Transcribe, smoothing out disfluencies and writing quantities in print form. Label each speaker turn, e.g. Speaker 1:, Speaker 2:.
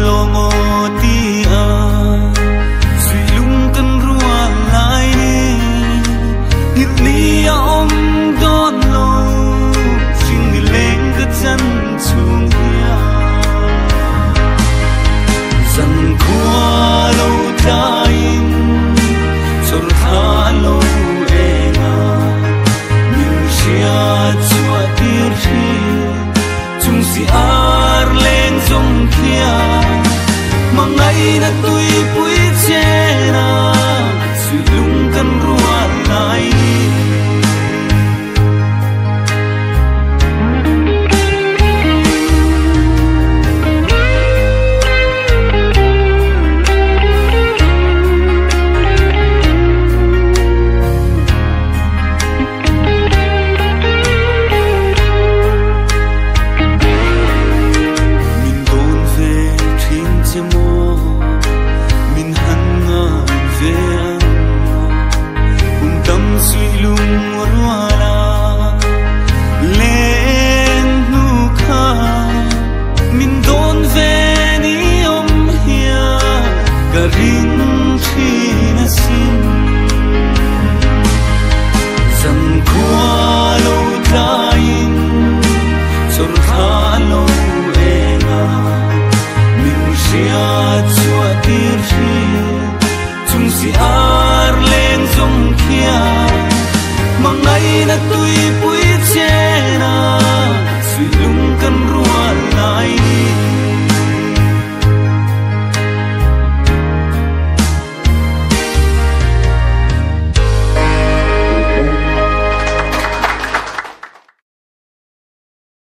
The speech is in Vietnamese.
Speaker 1: longo tia suy lung kan rua lai ni lia om don lo sing ni leng ka chan chung ya zan khua lo tain sur tha lo enga min sia chua tir thi chung si ar leng zong kia mangai na tui pui chena suy lung kan rua lai more